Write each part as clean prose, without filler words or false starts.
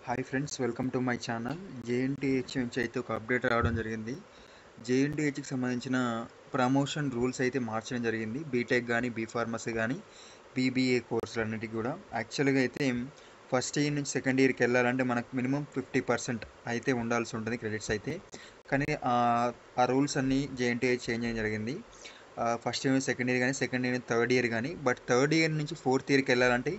Hi friends, welcome to my channel. JNTH నుంచి అయితే ఒక అప్డేట్ రావడం జరిగింది. జేఎన్టీహెచ్కి సంబంధించిన ప్రమోషన్ రూల్స్ అయితే మార్చడం జరిగింది. బీటెక్ కానీ, ఫార్మసీ కానీ, బీబీఏ కోర్సులు అన్నిటికీ కూడా. యాక్చువల్గా అయితే ఫస్ట్ ఇయర్ నుంచి సెకండ్ ఇయర్కి వెళ్ళాలంటే మనకు మినిమం 50% అయితే ఉండాల్సి ఉంటుంది క్రెడిట్స్ అయితే. కానీ ఆ రూల్స్ అన్నీ జేఎన్టీహెచ్ చేంజ్ చేయడం జరిగింది. ఫస్ట్ ఇయర్ నుంచి సెకండ్ ఇయర్ కానీ, సెకండ్ ఇయర్ నుంచి థర్డ్ ఇయర్ కానీ, బట్ థర్డ్ ఇయర్ నుంచి ఫోర్త్ ఇయర్కి వెళ్ళాలంటే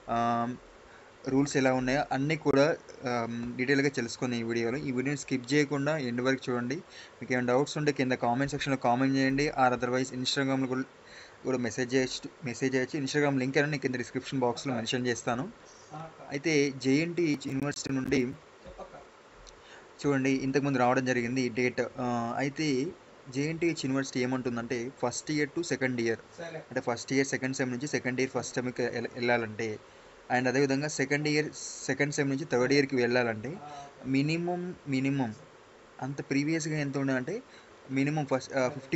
రూల్స్ ఎలా ఉన్నాయో అన్నీ కూడా డీటెయిల్గా తెలుసుకుని ఈ వీడియోని స్కిప్ చేయకుండా ఎండ్ వరకు చూడండి. మీకు ఏమైనా డౌట్స్ ఉంటే కింద కామెంట్ సెక్షన్లో కామెంట్ చేయండి. ఆర్ అదర్వైజ్ ఇన్స్టాగ్రామ్లో కూడా మెసేజ్ చేయొచ్చు. ఇన్స్టాగ్రామ్ లింక్ అనేది కింద డిస్క్రిప్షన్ బాక్స్లో మెన్షన్ చేస్తాను. అయితే జేఎన్టీహెచ్ యూనివర్సిటీ నుండి చూడండి ఇంతకుముందు రావడం జరిగింది ఈ డేట్. అయితే జేఎన్టీహెచ్ యూనివర్సిటీ ఏమంటుందంటే first year to second year, అంటే ఫస్ట్ ఇయర్ సెకండ్ సెమ్ నుంచి సెకండ్ ఇయర్ ఫస్ట్ సెమ్కి వెళ్ళాలంటే, అండ్ అదేవిధంగా సెకండ్ ఇయర్ సెకండ్ సెమ్ నుంచి థర్డ్ ఇయర్కి వెళ్ళాలంటే మినిమం అంత ప్రీవియస్గా ఎంత ఉండదంటే మినిమం ఫస్ట్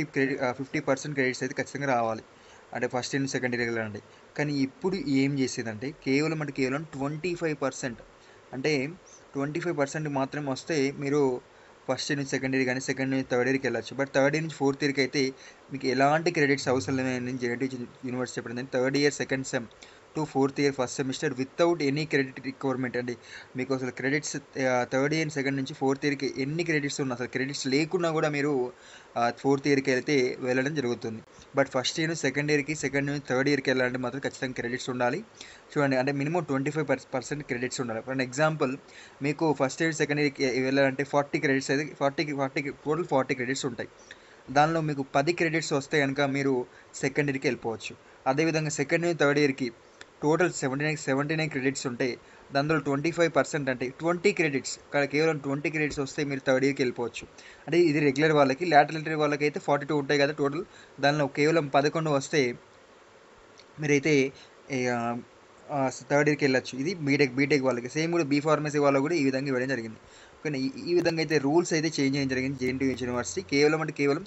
50% క్రెడిట్స్ అయితే ఖచ్చితంగా రావాలి. అంటే ఫస్ట్ ఇయర్ నుంచి సెకండ్ ఇయర్కి వెళ్ళాలంటే. కానీ ఇప్పుడు ఏం చేసేదంటే కేవలం 25%, అంటే 25% మాత్రమే వస్తే మీరు ఫస్ట్ ఇయర్ నుంచి సెకండ్ ఇయర్ కానీ, సెకండ్ నుంచి థర్డ్ ఇయర్కి వెళ్ళచ్చు. బట్ థర్డ్ ఇయర్ నుంచి ఫోర్త్ ఇయర్కి అయితే మీకు ఎలాంటి క్రెడిట్స్ అవసరం లేదని జేఎన్టీహెచ్ యూనివర్సిటీ చెప్పడం. Third year second sem to fourth year first semester without any credit requirement అండి. మీకు అసలు క్రెడిట్స్ థర్డ్ ఇయర్ సెకండ్ నుంచి ఫోర్త్ ఇయర్కి ఎన్ని క్రెడిట్స్ ఉన్నా, అసలు క్రెడిట్స్ లేకున్నా కూడా మీరు ఫోర్త్ ఇయర్కి అయితే వెళ్ళడం జరుగుతుంది. బట్ ఫస్ట్ ఇయర్ నుంచి సెకండ్ ఇయర్కి, సెకండ్ నుంచి థర్డ్ ఇయర్కి వెళ్ళాలంటే మాత్రం ఖచ్చితంగా క్రెడిట్స్ ఉండాలి. చూడండి, అంటే మినిమం 25% క్రెడిట్స్ ఉండాలి. ఫర్ ఎగ్జాంపుల్ మీకు ఫస్ట్ ఇయర్ సెకండ్ ఇయర్కి వెళ్ళాలంటే 40 క్రెడిట్స్ అయితే 40 టోటల్ 40 క్రెడిట్స్ ఉంటాయి. దానిలో మీకు 10 క్రెడిట్స్ వస్తే కనుక మీరు సెకండ్ ఇయర్కి వెళ్ళిపోవచ్చు. అదేవిధంగా సెకండ్ నుంచి థర్డ్ ఇయర్కి టోటల్ 79 క్రెడిట్స్ ఉంటాయి. దానిలో 25% అంటే 20 క్రెడిట్స్, కేవలం 20 క్రెడిట్స్ వస్తే మీరు థర్డ్ ఇయర్కి వెళ్ళిపోవచ్చు. అంటే ఇది రెగ్యులర్ వాళ్ళకి. లాటరల్ ఎంట్రీ వాళ్ళకి అయితే 42 ఉంటాయి కదా టోటల్. దానిలో కేవలం 11 వస్తే మీరైతే థర్డ్ ఇయర్కి వెళ్ళచ్చు. ఇది బీటెక్ వాళ్ళకి. సేమ్ కూడా ఫార్మసీ వాళ్ళకి కూడా ఈ విధంగా ఇవ్వడం జరిగింది. కానీ ఈ విధంగా అయితే రూల్స్ అయితే చేంజ్ చేయడం జరిగింది జేఎన్టీహెచ్ యూనివర్సిటీ. కేవలం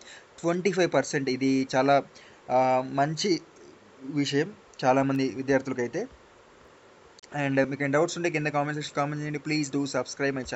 25%. ఇది చాలా మంచి విషయం చాలామంది విద్యార్థులకైతే. అండ్ మీకు డౌట్స్ ఉంటే కింద కామెంట్ సెక్షన్ కామెంట్ చేయండి. Please do subscribe my channel.